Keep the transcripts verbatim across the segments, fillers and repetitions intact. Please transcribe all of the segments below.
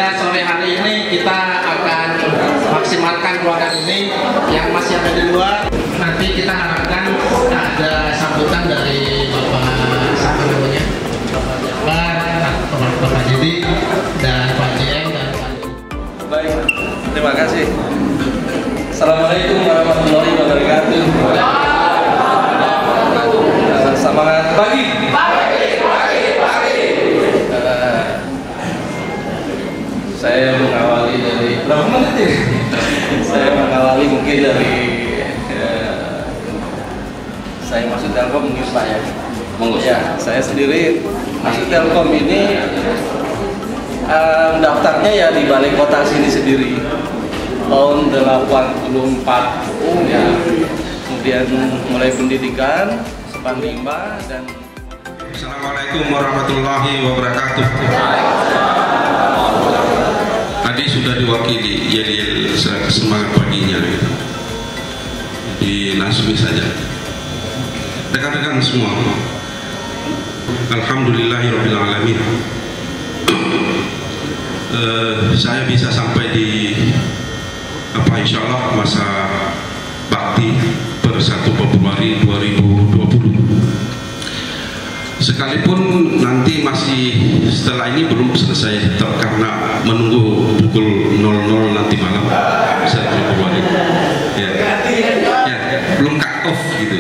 Sehingga sore hari ini kita akan maksimalkan ruangan ini. Yang masih ada di luar, nanti kita harapkan ada sambutan dari Bapak siapa namanya, Bapak Jabar, Bapak Jadi, dan Pak Jeng dan Pak. Baik, terima kasih. Assalamualaikum warahmatullahi wabarakatuh. Uh, semangat pagi. Pagi, pagi, pagi. Uh, saya mengawali dari berapa menit ya? Saya mengawali mungkin dari uh, saya masuk Telkom mungkin Pak ya. Ya, saya sendiri masuk Telkom ini uh, daftarnya ya di balai kota sini sendiri tahun delapan puluh empat ya. Kemudian mulai pendidikan sempat lima dan Assalamualaikum warahmatullahi wabarakatuh. Tadi sudah diwakili yel-yel semangat paginya gitu. Di Nasmi saja. Rekan-rekan semua. Alhamdulillahirabbil alamin. uh, saya bisa sampai di apa insya Allah masa bakti per satu Februari dua ribu dua puluh. Sekalipun nanti masih setelah ini belum selesai karena menunggu pukul nol nol nanti malam satu Februari. Ya, ya, belum cut off gitu.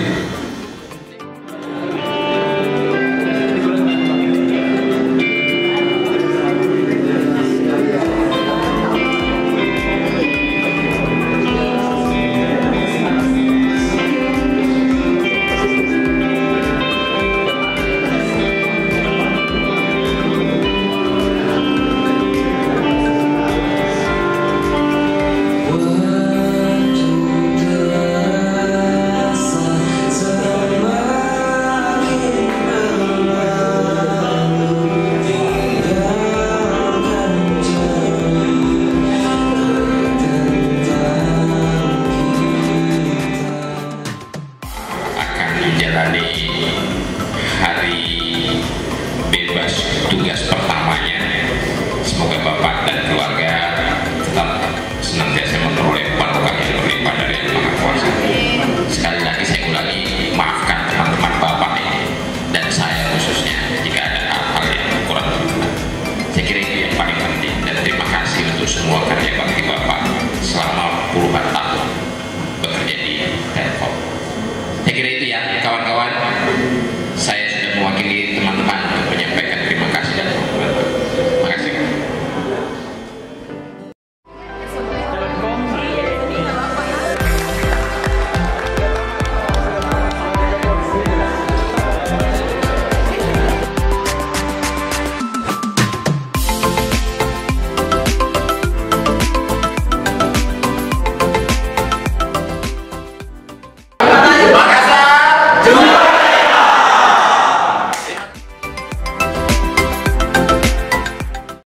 Menjalani hari bebas tugas pertamanya. Semoga Bapak dan keluarga tetap senantiasa memperoleh barokah yang berlimpah dari Yang Maha Kuasa. Sekali lagi saya ulangi, maafkan teman-teman Bapak ini dan saya khususnya jika ada hal-hal yang kurang berkenan. Saya kira itu yang paling penting, dan terima kasih untuk semua karya bakti Bapak selama puluhan